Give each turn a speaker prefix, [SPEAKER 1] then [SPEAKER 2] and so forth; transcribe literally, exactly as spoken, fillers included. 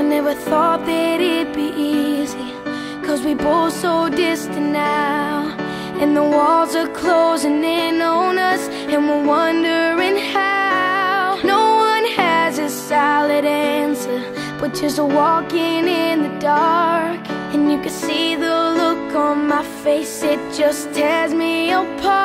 [SPEAKER 1] never thought that it'd be easy, 'cause we both so distant now, and the walls are closing in on us, and we're wondering how. No one has a solid answer, but just walking in the dark. And you can see the look on my face, it just tears me apart.